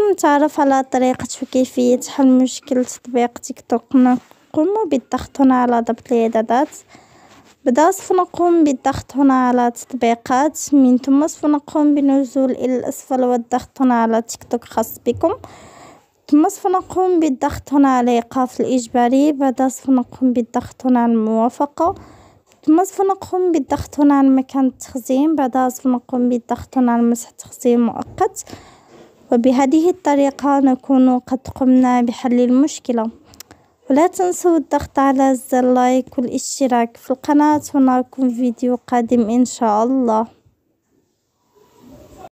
نتعرف على طريقة وكيفية حل مشكلة تطبيق تيك توك. نقوم بالضغط هنا على ضبط الإعدادات. سوف نقوم بالضغط هنا على تطبيقات، من ثم سوف نقوم بالنزول إلى الأسفل والضغط هنا على تيك توك خاص بكم. ثم سوف نقوم بالضغط هنا على إيقاف الإجباري. بعدها سوف نقوم بالضغط هنا على الموافقة. ثم سوف نقوم بالضغط هنا على مكان التخزين. بعدها سوف نقوم بالضغط هنا على مسح تخزين مؤقت. وبهذه الطريقة نكون قد قمنا بحل المشكلة. ولا تنسوا الضغط على زر لايك والاشتراك في القناة، ونراكم في فيديو قادم إن شاء الله.